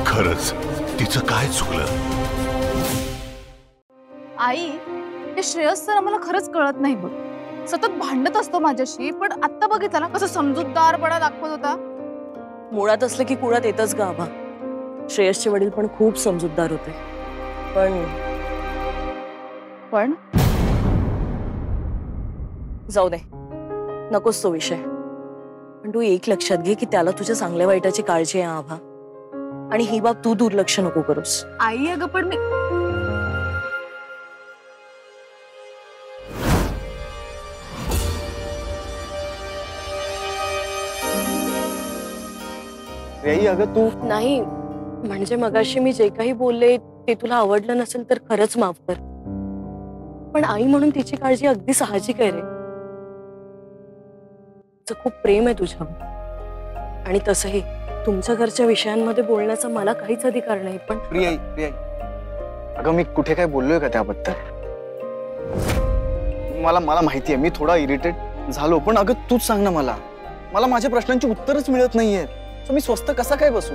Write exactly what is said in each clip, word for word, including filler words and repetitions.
खरंच तिचं काय चुकलं? आई, हे श्रेयस सर आम्हाला खरंच कळत नाही बघ. सतत भांडत असतो माझ्याशी, पण आता बघितलं ना कसं समजूतदारपणा दाखवत होता. मुळात असलं की कुळात येतच ग आभा. श्रेयसचे वडील पण खूप समजूतदार होते. पण पण जाऊ दे, नकोच तो विषय. पण तू एक लक्षात घे की त्याला तुझ्या चांगल्या वाईटाची काळजी आहे आभा, आणि ही बाब तू दुर्लक्ष नको करूस. आई अगं पण मी अगं तू नाही, म्हणजे मगाशी मी जे काही बोलले ते तुला आवडलं नसेल तर खरंच माफ कर. पण आई म्हणून तिची काळजी अगदी साहजिक आहे रे. तिचं खूप प्रेम आहे तुझ्यावर. आणि तसंही तुमच्या घरच्या विषयांमध्ये बोलण्याचा मला काहीच अधिकार नाही. पण प्रिया प्रिया अगं मी कुठे काय बोललोय का त्याबद्दल? मला मला माहिती आहे मी थोडा इरिटेट झालो, पण अगं तूच सांग ना मला. मला माझ्या प्रश्नांची उत्तरच मिळत नाहीये. मी स्वस्त कसा काय बसू?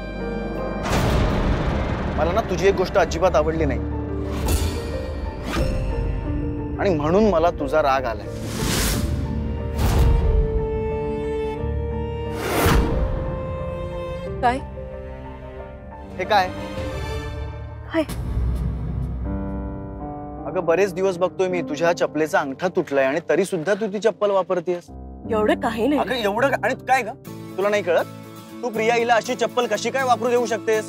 मला ना तुझी एक गोष्ट अजिबात आवडली नाही, आणि म्हणून मला तुझा राग आलाय. काय? हे काय? काय? अगं बरेच दिवस बघतोय मी तुझ्या चपलेचा अंगठा तुटलाय आणि तरी सुद्धा तू ती चप्पल वापरतेस. एवढं काही नाही. अगं एवढं आणि काय ग? तुला नाही कळत? तू प्रिया हिला अशी चप्पल कशी काय वापरू देऊ शकतेस?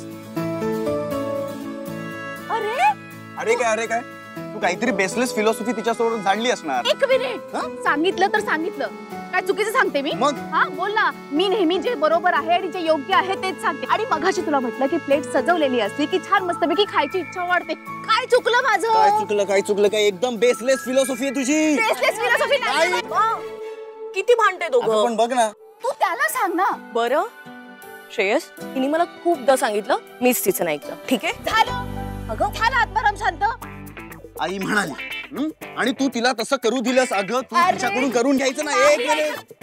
अरे अरे काय अरे काय तू काहीतरी बेसलेस फिलॉसॉफी तिच्यासोबत जाणली असणार. एक मिनिट, सांगितलं तर सांगितलं, काय चुकीचं सांगते मी? मग हा बोल ना. मी नेहमी जे बरोबर आहे आणि जे योग्य आहे तेच सांगते. आणि मगाशी तुला म्हटलं की प्लेट सजवलेली असली की छान मस्तपैकी खायची इच्छा वाढते. काय चुकलं माझं? काय चुकलं काय चुकलं काय? एकदम बेसलेस फिलॉसॉफी आहे तुझी. बेसलेस फिलॉसॉफी नाही. किती भांडते दोघं. पण बघ ना, तू त्याला सांग ना. बरं श्रेयस, तिने मला खूपदा सांगितलं, मीच तिचं नाही ऐकलं. ठीक आहे, झालं. अगं झालं आत्माराम शांत. आई म्हणाली आणि तू तिला तसं करू दिलंस. अगं तू तिच्याकडून करून घ्यायचं ना. एक मिनिट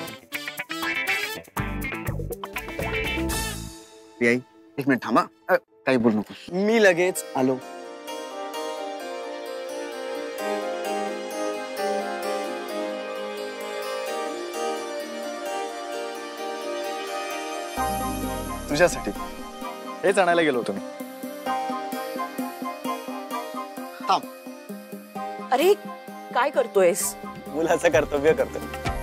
एक मिनिट थांबा. काही बोलू नको, मी लगेच आलो. तुझ्यासाठी हेच आणायला गेलो होतो मी. थांब. अरे काय करतोयस? मुलाचं कर्तव्य करतो.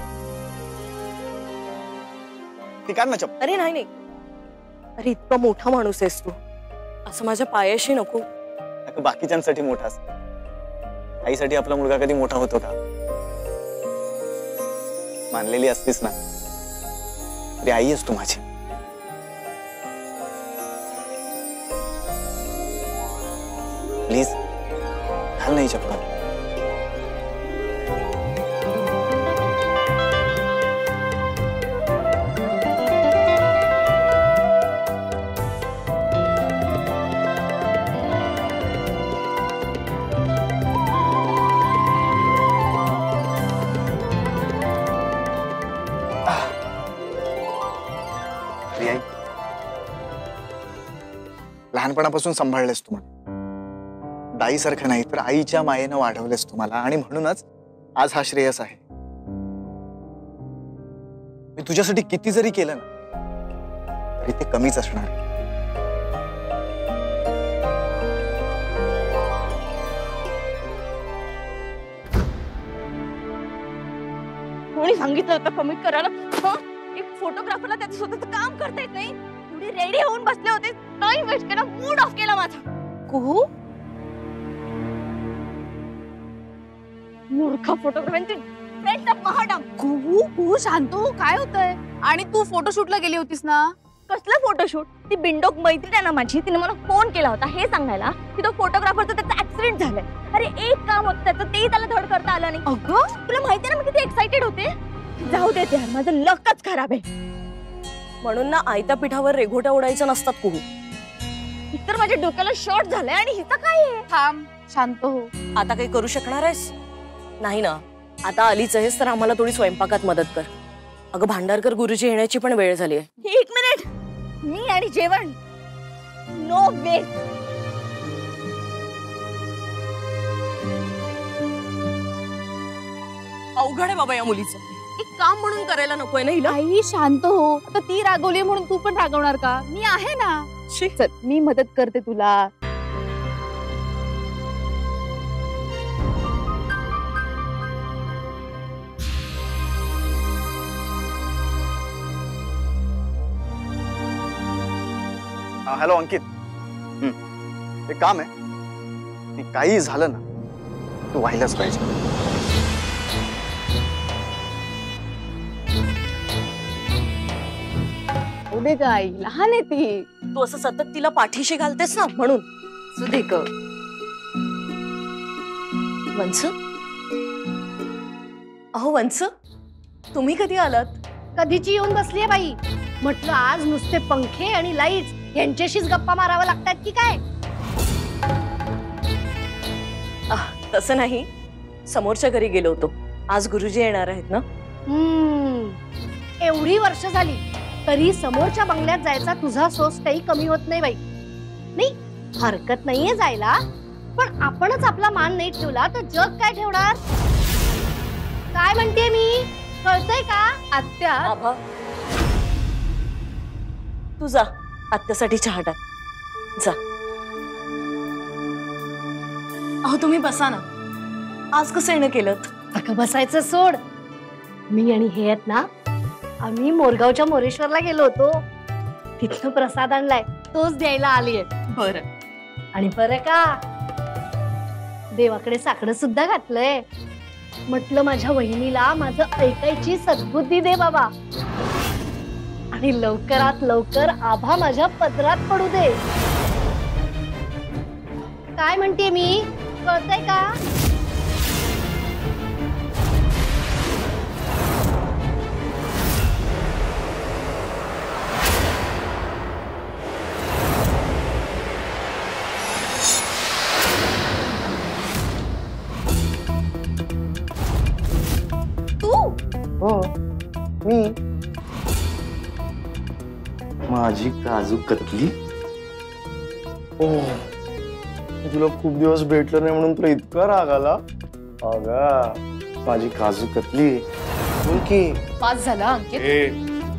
ती काढ ना चप्पल. अरे नाही नाही, अरे इतका मोठा माणूस आहेस तू, असं माझ्या पायाशी नको. बाकीच्यांसाठी मोठा असतो, आईसाठी आपला मुलगा कधी मोठा होतो का? मानलेली असतीस ना, तरी आई असतो माझी. प्लीज घाल नाही चप्पल. लहानपणापासून सांभाळलेस तू मला. दाईसारखं नाही तर आईच्या मायेनं वाढवलेस तुम्हाला, आणि म्हणूनच आज हा श्रेयस आहे. मी तुझ्यासाठी किती जरी केलं ना तरी ते कमीच असणार. कोणी सांगितलं होतं कमी करायला? एक फोटोग्राफरला त्याचं स्वतःचं काम करता येत नाही. थोडी रेडी होऊन बसले होते, टाइम वेस्ट केला, मूड ऑफ केला माझा. कुहू मूर्ख फोटोग्राफर. कुहू कुहू शांतू, काय होतंय? आणि तू फोटोशूटला गेली होतीस ना? कसलं फोटोशूट? ती बिंडोक मैत्रीण आहे ना माझी, तिने मला फोन केला होता हे सांगायला की तो फोटोग्राफरचा त्याचा ऍक्सिडेंट झालाय. अरे एक काम होतं त्याचं, तेही त्याला धड करता आलं नाही. अगं तुला माहिती ना मी किती एक्साइटेड होते. जाऊ दे यार, माझं लकच खराब आहे. म्हणून ना आयत्या पिठावर रेघोट्या उडायच्या नसतात कुहू. इतर माझ्या डोक्याला शॉर्ट झालंय आणि हिचं काय आहे? थांब, शांत हो. आता काही करू शकणार आहेस? नाही ना. आता आलीच आहेस तर आम्हाला थोडी स्वयंपाकात मदत कर. अगं भांडारकर गुरुजी येण्याची पण वेळ झाली आहे. एक मिनिट, मी आणि जेवण नो वे. अवघड आहे बाबा या मुलीचं. एक काम म्हणून करायला नकोय ना हिला. आई शांत हो. आता ती रागवली म्हणून तू पण रागवणार का? मी आहे ना. चल मी मदत करते तुला. हॅलो अंकित. हम्म. एक काम आहे, ती काही झालं ना तू व्हायलाच पाहिजे. उदे काय लहान आहे ती. तू असं सतत तिला पाठीशी घालतेस ना म्हणून. सुदेक वंस, अहो वंस, तुम्ही कधी आलात? कधीची येऊन बसलीये बाई. म्हटलं आज नुसते पंखे आणि लाईट्स यांच्याशीच गप्पा मारावा लागतात की काय? आह, तसं नाही, समोरच्या घरी गेलो होतो. आज गुरुजी येणार आहेत ना. हम्म. एवढी वर्ष झाली तरी समोरच्या बंगल्यात जायचा तुझा सोस काही कमी होत नाही बाई. नाही हरकत नाहीये जायला, पण आपणच आपला मान नाही ठेवला तर जग काय ठेवणार? काय म्हणते मी, कळतंय का? आत्या आभा, तू जा आत्यासाठी चहा टाक जा. अहो तुम्ही बसा ना. आज कसं येणं केलं? अगं बसायचं सोड. मी आणि हे आहेत ना, आम्ही मोरगावच्या मोरेश्वरला गेलो होतो. तिथं प्रसाद आणलाय, तोच द्यायला आलीये. बरं. आणि बरं का, देवाकडे साकडं सुद्धा घातलंय. म्हटलं माझ्या वहिनीला माझं ऐकायची सद्बुद्धी दे बाबा, आणि लवकरात लवकर आभा माझ्या पदरात पडू दे. काय म्हणते मी, कळतंय का? हो मी. माझी काजू कतली. ओ तुला खूप दिवस भेटलं नाही म्हणून तुला इतका राग आला? अगा माझी काजू कतली बोल की. पास झाला अंकित.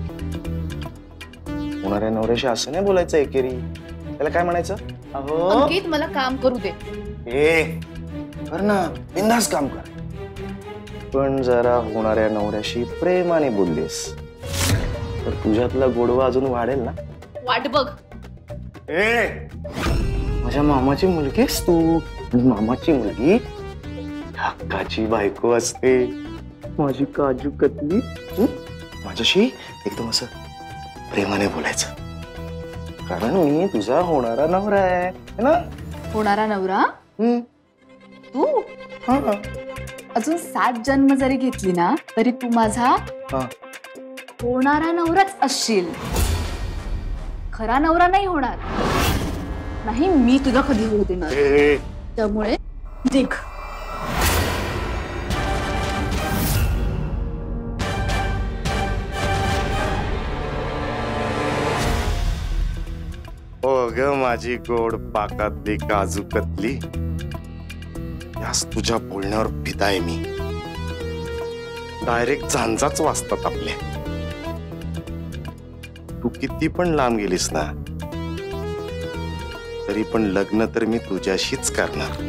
होणाऱ्या नवऱ्याशी असं नाही बोलायचं एकेरी. त्याला काय म्हणायचं? अहो अंकित मला काम करू दे. ए कर ना, बिंदास काम कर. पण जरा होणाऱ्या नवऱ्याशी प्रेमाने बोललीस तर तुझ्यातला गोडवा अजून वाढेल ना. वाट बघ. ए माझ्या मामाची मुलगी आहेस तू. मामाची मुलगी हक्काची बायको असते. माझी काजू कतली. माझ्याशी एकदम असं प्रेमाने बोलायचं, कारण मी तुझा होणारा नवरा आहे ना. होणारा नवरा हम्म. तू? हा. अजून सात जन्म जरी घेतली ना तरी तू माझा हा. होणारा नवराच असशील. खरा नवरा नाही होणार. नाही मी तुला कधी होऊ देणार. त्यामुळे निघ. हो ग माझी गोड पाकातली काजू कतली. यास तुझ्या बोलण्यावर फिदा आहे मी. डायरेक्ट झांजाच वाजतात आपले. तू किती पण लांब गेलीस ना तरी पण लग्न तर मी तुझ्याशीच करणार.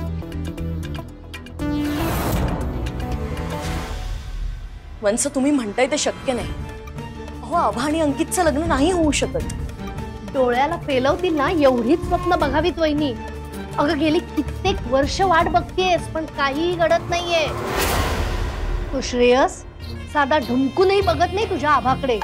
वंस, तुम्ही म्हणताय ते शक्य नाही. अहो आभा आणि अंकितचं लग्न नाही होऊ शकत. डोळ्याला पेलवतील ना एवढीच स्वप्न बघावीत वहिनी. अगं गेली कित्येक वर्ष वाट बघतेस पण काहीही घडत नाहीये. तू श्रेयस साधा ढुंकूनही बघत नाही तुझ्या आभाकडे.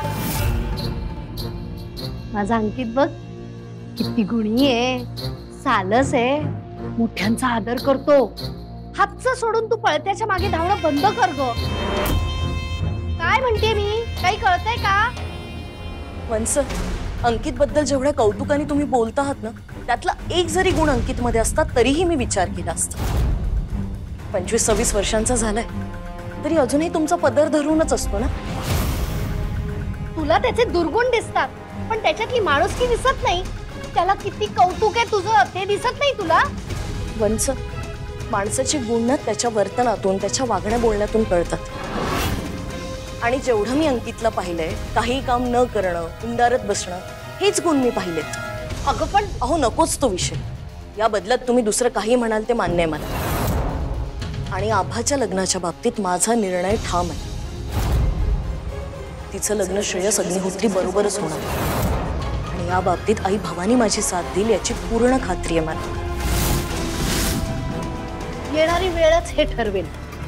माझा अंकित बघ किती गुणी आहे, सालस आहे, मोठ्यांचा आदर करतो. हातचं सोडून तू पळत्याच्या मागे धावणं बंद कर ग. काय म्हणते मी, काही कळतंय का? वंस, अंकित बद्दल जेवढ्या कौतुकाने तुम्ही बोलता आहात ना, त्यातला एक जरी गुण अंकित मध्ये असता तरीही मी विचार केला असता. पंचवीस सव्वीस वर्षांचा झालाय तरी अजूनही तुमचा पदर धरूनच असतो ना. तुला त्याचे दुर्गुण दिसतात पण त्याच्यातली माणुसकी दिसत नाही. त्याला किती कौतुक आहे तुझं ते दिसत नाही तुला? वंच, माणसाची गुण ना त्याच्या वर्तनातून, त्याच्या वागण्या बोलण्यातून कळतात. आणि जेवढं मी अंकितला पाहिलंय, काही काम न करणं, उंडारत बसणं, हेच गुण मी पाहिलेत. अगं पण अहो नकोच तो विषय. या बदल्यात तुम्ही दुसरं काही म्हणाल ते मान्य आहे मला. आणि आभाच्या लग्नाच्या बाबतीत माझा निर्णय ठाम आहे. तिचं लग्न श्रेयस अग्निहोत्री बरोबरच होणार. आणि या बाबतीत आई भवानी माझी साथ देईल याची पूर्ण खात्री आहे मला. येणारी वेळच हे ठरवेल.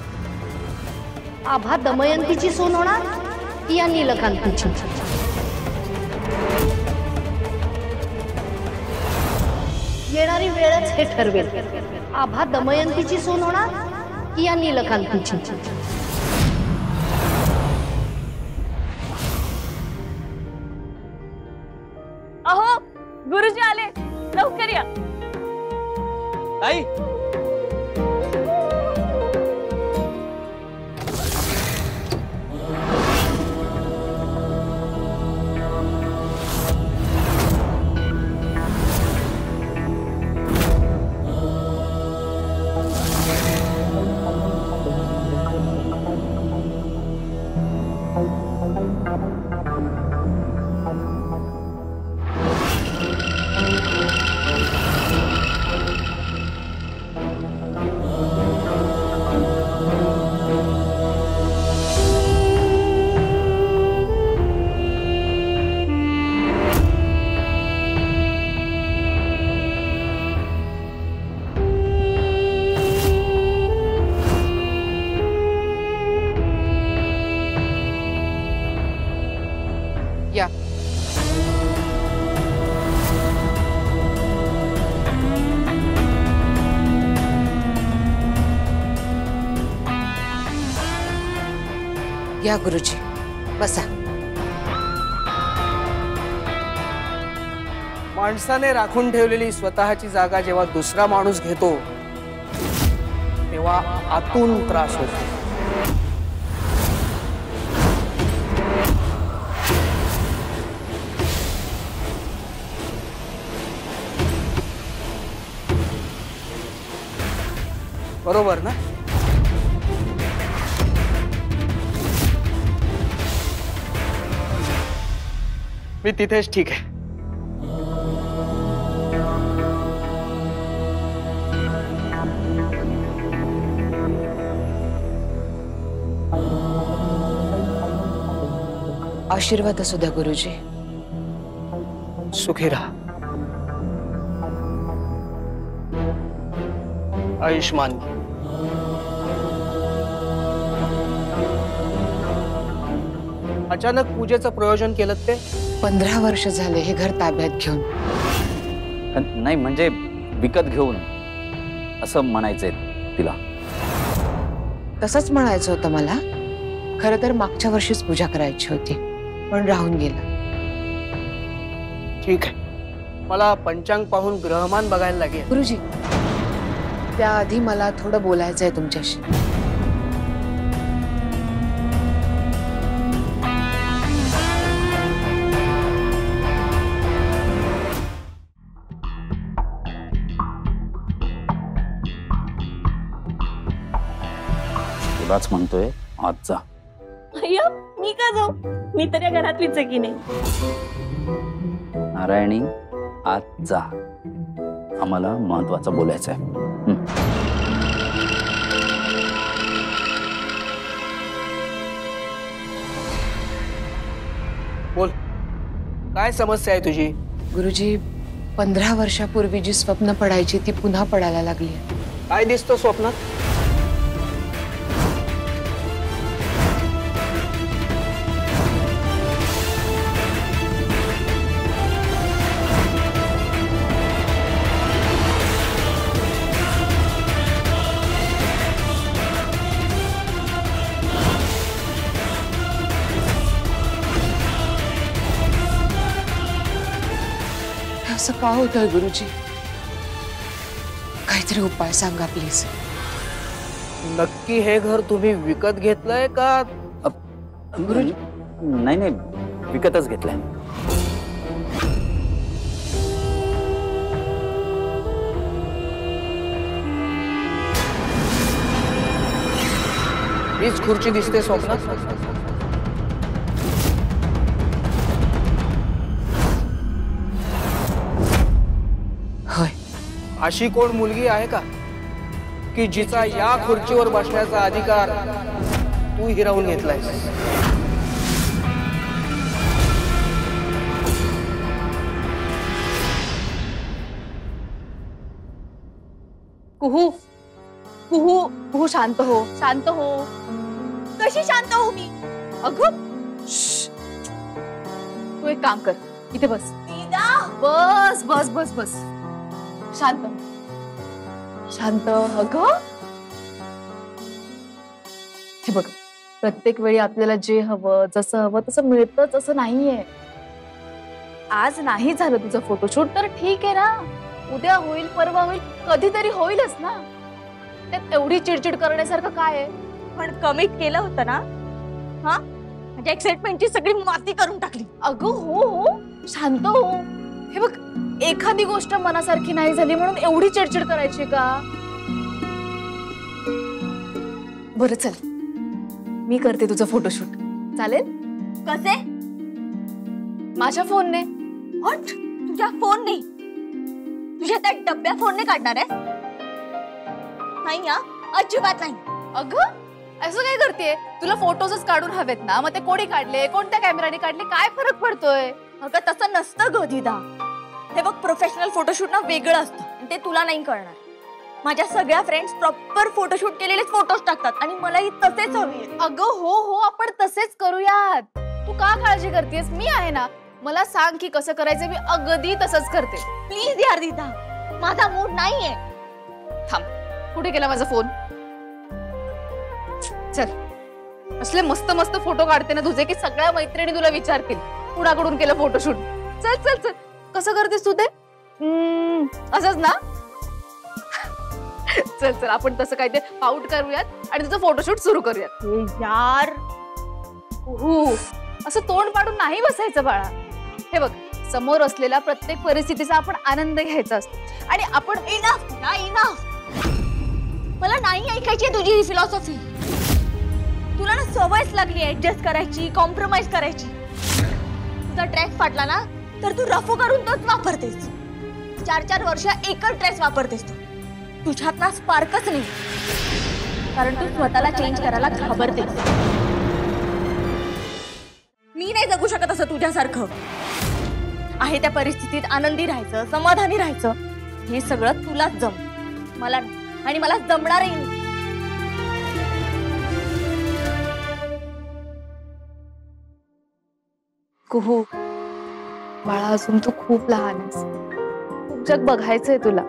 आभा दमयंतीची सून होणार की या नीलकांतीची? येणारी वेळच हे ठरवेल. आभा दमयंतीची सून होणार की या नीलकांतीची? अहो गुरुजी आले, लवकर या. आई या. या गुरुजी, बसा. माणसाने राखून ठेवलेली स्वतःची जागा जेव्हा दुसरा माणूस घेतो तेव्हा आतून त्रास होतो. बरोबर ना? मी तिथेच ठीक आहे. आशीर्वाद असू द्या गुरुजी. सुखी राहा. आयुष्मान. अचानक पूजेचं प्रयोजन केलं ते? पंधरा वर्ष झाले हे घर ताब्यात घेऊन. नाही म्हणजे विकत घेऊन असं म्हणायचंय तिला. तसंच म्हणायचं होतं मला. खरं तर मागच्या वर्षीच पूजा करायची होती, पण राहून गेलं. ठीक आहे, मला पंचांग पाहून ग्रहमान बघायला लागेल. गुरुजी, त्याआधी मला थोडं बोलायचं आहे तुमच्याशी. तुलाच म्हणतोय आज जा. अय्या, मी का जाऊ? मी तर या घरातलीच आहे की नाही. नारायणी आज जा, आम्हाला महत्वाचं बोलायचं आहे. बोल, काय समस्या आहे तुझी? गुरुजी, पंधरा वर्षापूर्वी जी स्वप्न पडायची ती पुन्हा पडायला लागली. काय दिसतं स्वप्नात? असं का होतंय गुरुजी? काहीतरी उपाय सांगा प्लीज. नक्की हे घर तुम्ही विकत घेतलंय का? गुरुजी नाही नाही, विकतच घेतलंय. हीच खुर्ची दिसते स्वप्नात? होय. अशी कोण मुलगी आहे का की जिचा या खुर्चीवर बसण्याचा अधिकार तू हिरावून घेतलायस? कुहू कुहू कुहू शांत हो, शांत हो. कशी शांत हो मी? अगं श्श्श. तू एक काम कर, इथे बस. दीदा बस बस बस बस शांत शांत. अगं हे बघ, प्रत्येक वेळी आपल्याला जे हवं जसं हवं तसं मिळतंच असं नाहीये. आज नाही झालं तुझं फोटोशूट तर ठीक आहे ना, उद्या होईल, परवा होईल, कधीतरी होईलच ना. त्यात एवढी चिडचिड करण्यासारखं काय आहे? पण कमिट केलं होतं ना? हा, माझ्या एक्साइटमेंटची सगळी माती करून टाकली. अगं हो हो, शांत हो. हे बघ, एखादी गोष्ट मनासारखी नाही झाली म्हणून एवढी चिडचिड करायची का? बरं चल, मी करते तुझं फोटोशूट, चालेल? कसे? माझ्या फोनने. व्हॉट? तुझ्या फोन नाही, तुझ्या त्या डब्या फोनने काढणार आहे? नाही हा, अजिबात नाही. अगं असं काय करतेय? तुला फोटोजच काढून हवेत ना, मग ते कोणी काढले, कोणत्या कॅमेराने काढले, काय फरक पडतोय? अगं तसं नसतं ग दीदा. हे बघ, प्रोफेशनल फोटोशूट ना वेगळं असतं आणि ते तुला नाही कळणार. माझ्या सगळ्या फ्रेंड्स प्रॉपर फोटोशूट केलेलेच फोटोज टाकतात आणि मलाही तसेच हवी. अगं हो हो, आपण तसेच करूयात. तू का काळजी करतेस? मी आहे ना, मला सांग की कसं करायचं, मी अगदी तसंच करते. प्लीज यार दीदा, माझा मूड नाहीये. थांब, कुठे गेला माझा फोन? चल, असले मस्त मस्त फोटो काढते ना तुझे की सगळ्या मैत्रिणी तुला विचारतील कुणाकडून केलं फोटोशूट. चल चल चल, कसं करतेस तू ते? असंच ना? चल चल, आपण तसं काय ते पाऊट करूयात आणि तुझं फोटोशूट सुरू करूयात. यार हो, असं तोंड पाडून नाही बसायचं बाळा. हे बघ, समोर असलेल्या प्रत्येक परिस्थितीचा आपण आनंद घ्यायचा असतो आणि आपण इनफ ना, इनफ. मला नाही ऐकायची तुझी ही फिलॉसॉफी. तुला ना सवयच लागली ऍडजस्ट करायची, कॉम्प्रोमाइज करायची. तुझा ड्रेस फाटला ना तर तू रफू करून तोच वापरतेस. चार चार वर्ष एकच ड्रेस वापरतेस तू. तुझ्यात ना स्पार्कच नाही, कारण तू स्वतःला चेंज करायला घाबरतेस. मी नाही जगू शकत असं तुझ्यासारखं. आहे त्या परिस्थितीत आनंदी राहायचं, समाधानी राहायचं, हे सगळं तुलाच जम, मला नाही. आणि मला जमणारही नाही. कुहू बाळा, अजून तू खूप लहान आहेस, खूप जग बघायचंय तुला.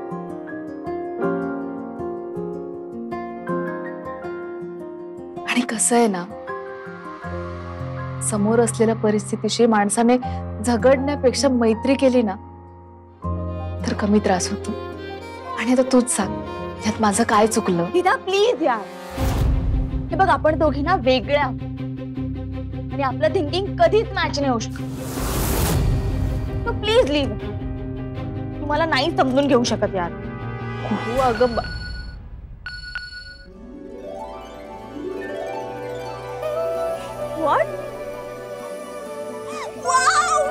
आणि कसं आहे ना, समोर असलेल्या परिस्थितीशी माणसाने झगडण्यापेक्षा मैत्री केली ना तर कमी त्रास होतो. आणि आता तूच सांग, यात माझं काय चुकलं? दीदा प्लीज यार, हे बघ, आपण दोघी ना वेगळ्या आणि आपलं थिंकिंग कधीच मॅच नाही होऊ शकत. तू प्लीज लिव्ह. तू मला नाही समजून घेऊ शकत यार. कुहू अगं, व्हॉट? वाव,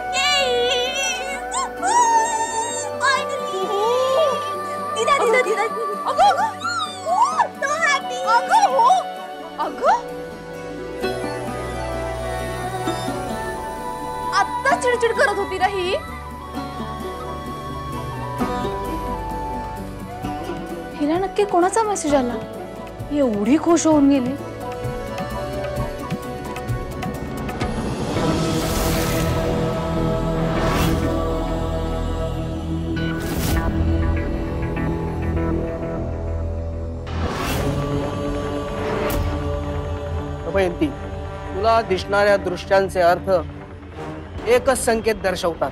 दीदा दीदा दीदा. अगं अगं, so happy. अगं हो, अगं आत्ता चिडचिड करत होती ना ही. हिला नक्की कोणाचा मेसेज आला? एवढी खुश होऊन गेली. दमयंती, तुला दिसणाऱ्या दृश्यांचे अर्थ एकच संकेत दर्शवतात.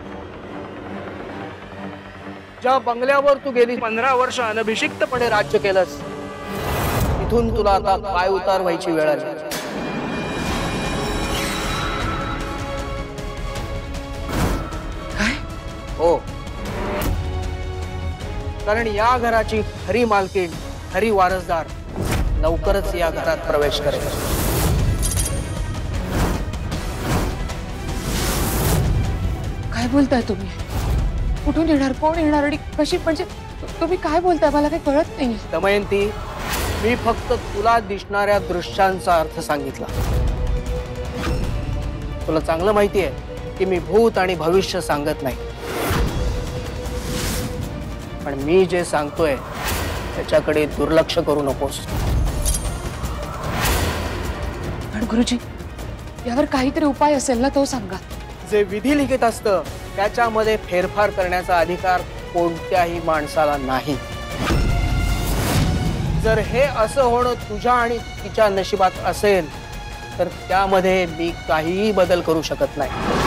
ज्या बंगल्यावर तू गेली पंधरा वर्ष अनभिषिक्तपणे राज्य केलंस, इथून तुला आता पाय उतार व्हायची वेळ आली. हो, कारण या घराची खरी मालकीण, खरी वारसदार लवकरच या घरात प्रवेश करेल. काय बोलताय तुम्ही? कुठून येणार, कोण येणार आणि कशी, म्हणजे तुम्ही काय बोलताय मला काही कळत नाही. दमयंती, मी फक्त तुला दिसणाऱ्या दृश्यांचा अर्थ सांगितला. तुला चांगलं माहिती आहे की मी भूत आणि भविष्य सांगत नाही, पण मी जे सांगतोय त्याच्याकडे दुर्लक्ष करू नकोस. पण गुरुजी, यावर काहीतरी उपाय असेल ना, तो सांगा. जे विधी लिखित असतं त्याच्यामध्ये फेरफार करण्याचा अधिकार कोणत्याही माणसाला नाही. जर हे असं होणं तुझ्या आणि तिच्या नशिबात असेल तर त्यामध्ये मी काहीही बदल करू शकत नाही.